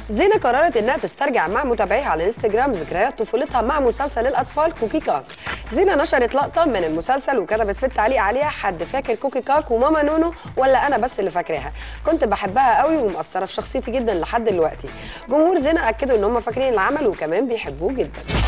زينة قررت انها تسترجع مع متابعيها على الانستجرام ذكريات طفولتها مع مسلسل الاطفال كوكي كاك. زينة نشرت لقطة من المسلسل وكتبت في التعليق عليها: حد فاكر كوكي كاك وماما نونو ولا انا بس اللي فاكراها؟ كنت بحبها قوي ومأثرة في شخصيتي جدا لحد دلوقتي. جمهور زينة اكدوا ان هم فاكرين العمل وكمان بيحبوه جدا.